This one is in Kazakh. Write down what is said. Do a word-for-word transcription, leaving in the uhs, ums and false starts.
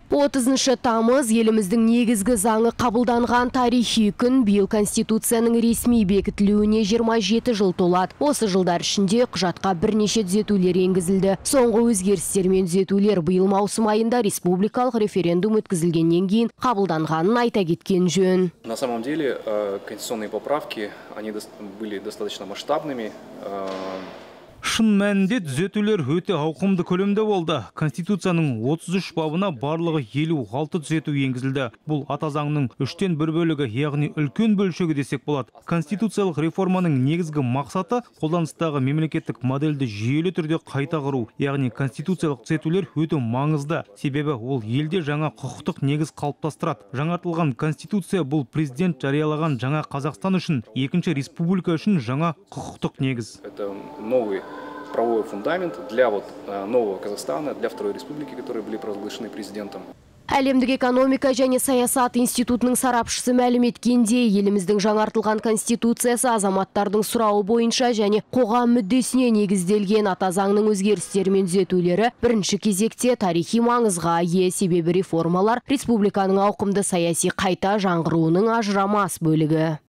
отызыншы тамыз еліміздің негізгі заңы қабылданған тарихи күн. Биыл Конституцияның ресми бекітілуіне жиырма жеті жыл толады. Осы жылдар ішінде құжатқа бірнеше түзетулер енгізілді. Соңғы өзгерістер мен түзетулер биыл маусым айында республикалық референдум өткізілгеннен кейін қабылданғанын айта кеткен жөн. На самом деле конституционные поправки они были достаточно масштабными. Шын мәнінде түзетулер өте ауқымды көлемде болды. Конституцияның отыз үш бабына барлығы елу алты түзету енгізілді. Бұл ата заңның үштен бір бөлігі, яғни үлкен бөлшегі десек болады. Конституциялық реформаның негізгі мақсаты қолданыстағы мемлекеттік модельді жүйелі түрде қайта құру. Яғни конституциялық түзетулер өте маңызды. Себебі ол елде жаңа құқықтық негіз қалыптастырады. Жаңартылған конституция бұл президент жариялаған жаңа Қазақстан үшін, екінші республика үшін жаңа құқықтық негіз. Это новый правовой фундамент для вот нового Казахстана, для Второй Республики, которые были провозглашены президентом. Әлемдік экономика және саясат институтының сарапшысы мәлім еткендей, еліміздің жаңартылған конституциясы азаматтардың сұрауы бойынша және қоғам мүддесіне негізделген. Ата заңның өзгерістері мен түзетулері бірінші кезекте тарихи маңызға ие. Себебі реформалар республиканың ауқымды саяси қайта жаңғыруының ажырамас бөлігі.